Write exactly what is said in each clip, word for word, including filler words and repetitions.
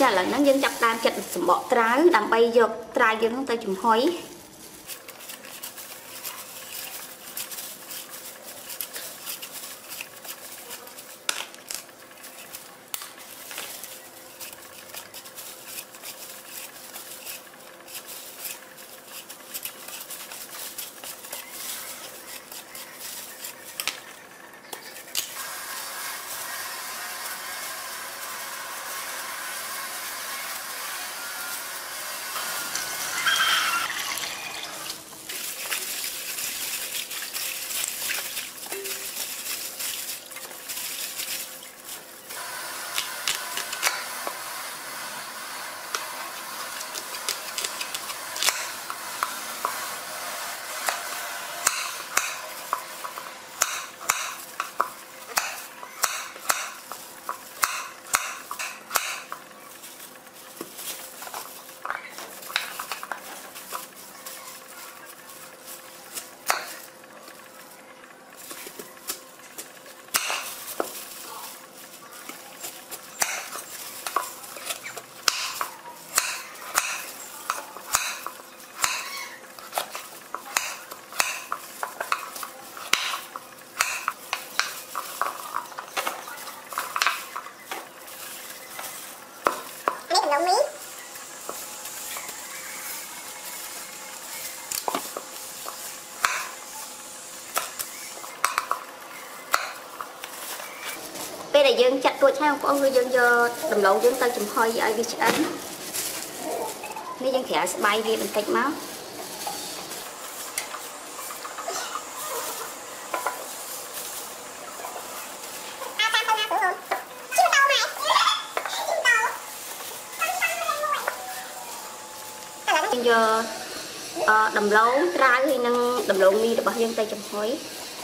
chả là nó dân chặt đam chặt sầm bọ trái đam bay dọc trái dân nó tới chùm hói bây giờ dương chặt ruột hay không người dương giờ đầm lẩu dương tay chùm hơi vậy đi ăn nếu dương khẽ bay đi bên cạnh máu giờ đầm lẩu trái thì năng đầm lẩu mi được bao dương tay chùm hơi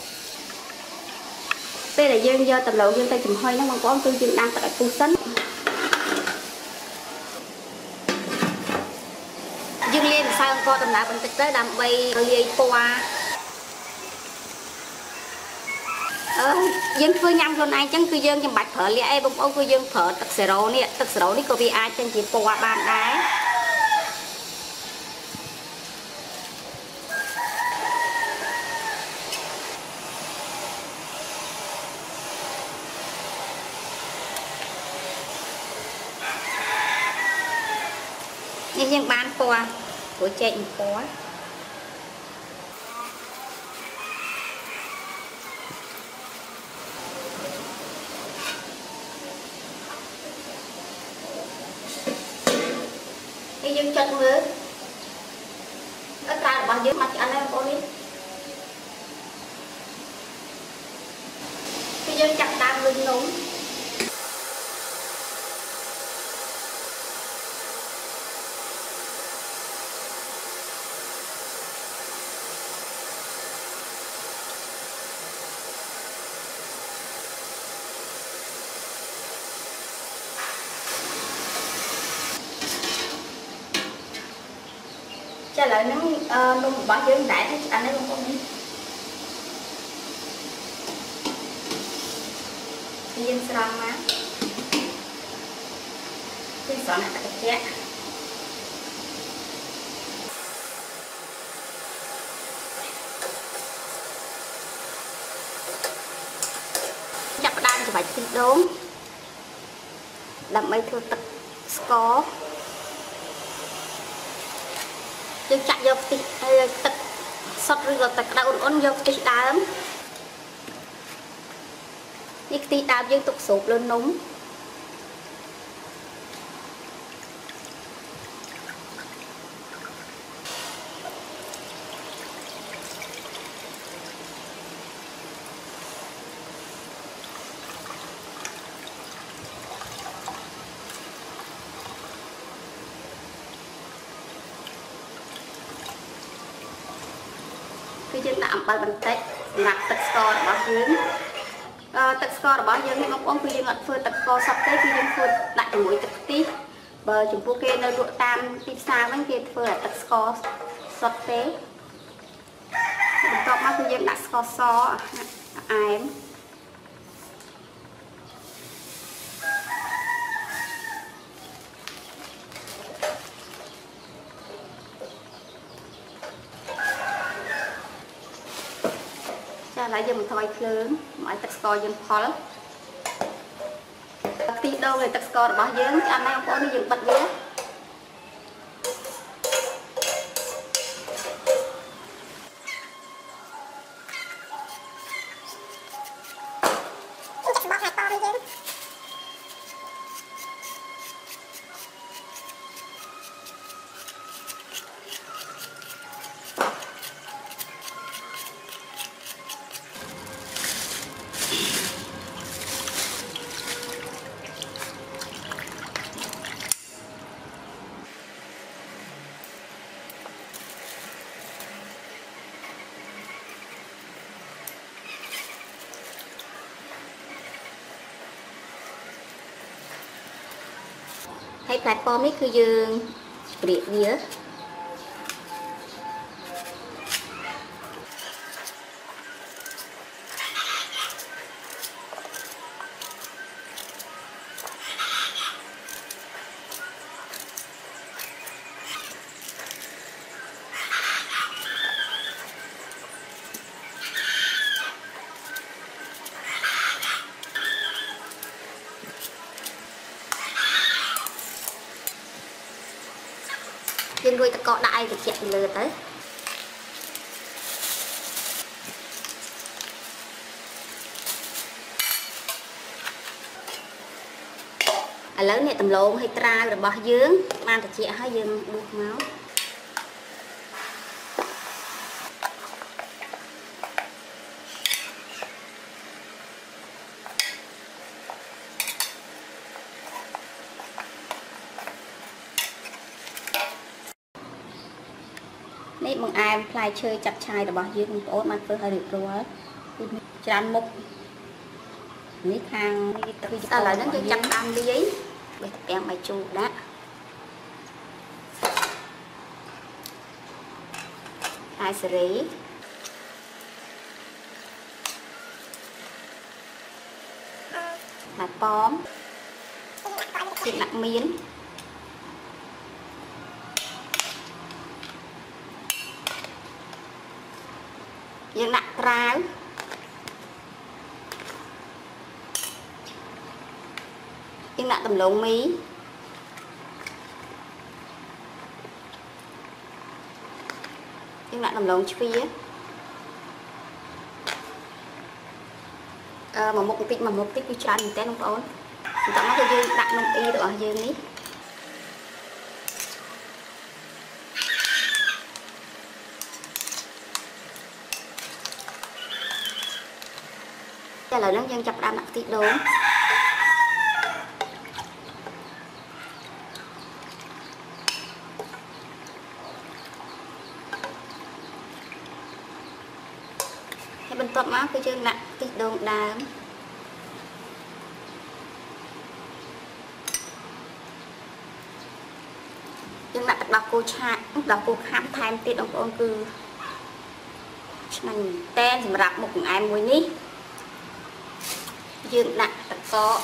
đây là dương do tập lậu dương tay chùm hơi nó còn có tôi dương đang tại khu sánh dương liên sao co tầm lại bình tịch tới đàm bay liê qua ờ dương phơi nhâm luôn ai chẳng cứ dương trong bạch phở liê bông ông cứ dương phở tật sờ rô nè tật sờ rô nè có vì ai trên chỉ qua bàn đá nhưng nhưng bán qua của chạy có cái dương chân mưa ở ta bao nhiêu mặt anh em có đi cái dương chặt đang lưng núng trả lời nó uh, nung bỏ dương đại thì anh ấy không có đi thì dân sòng má cái sọ này thật chết chặt đan cho phải thịt đốn làm mấy thua tật có dương chặt vô tí tật sọt rồi tật đã ổn ổn vô tí đám những tí đám dương tục sụp lên núng cái chân đạm bay bằng tết nạp tật score bỏ dưới tật score bỏ dưới những ông cái dương ngặt phơi tật score sắp tới cái dương phơi lại mũi tật tí bờ chúng cô kê nơi ruộng tam tiếp xa với kia phơi là tật score sắp tới có mắt cái dương đặt score so ai ចាឡើយយើងបន្ថយភ្លើងឲ្យទឹកស្ករយើងផលទីដូងនៃទឹកស្កររបស់យើងចាំណាបងប្អូនយើងបិទវាហើយផ្លែប៉ោមនេះគឺយើងព្រាកវាយើងរួចតកដាក់ឲ្យត្រជាក់ពីលើទៅឥឡូវនេះដំឡូងឲ្យត្រាវរបស់យើងបានត្រជាក់ហើយយើងដួសមកនេះបង្អែមផ្លែឈើចាប់ឆាយរបស់យើងបងប្អូនបានធ្វើឲ្យរៀបរាល់ច្រើនមុខនេះខាងនេះទឹកឥឡូវហ្នឹងយើងចាប់តាមលាយបេះទាំងបាយជូរដាក់ផ្លែសេរីផ្លែប៉ោមទៀតដាក់មៀនយើងដាក់ត្រាវយើងដាក់ដំឡូងមីយើងដាក់ដំឡូងជ្វាអឺមួយមុខបន្តិចមួយមុខបន្តិចគឺច្រើនមែនតើបងប្អូនបន្តមកគឺយើងដាក់នំអ៊ីរបស់យើងនេះតែឥឡូវហ្នឹងយើងចាប់ផ្ដើមដាក់ខ្ទិះដូងហើយបន្ទាប់មកគឺយើងដាក់ខ្ទិះដូងដើមយើងដាក់ទឹកដោះគោឆាទឹកដោះគោខាប់ថែមទៀតបងប្អូនគឺឆ្ងាញ់មែនតើសម្រាប់មុខបង្អែមមួយនេះយើងដាក់ទឹកកក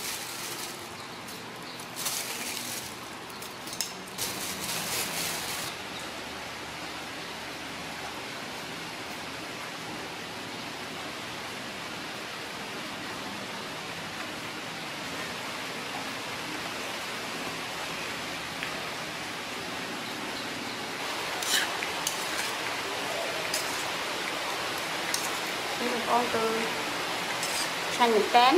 នេះបងប្អូនគឺឆ្ងាញ់មែនតើ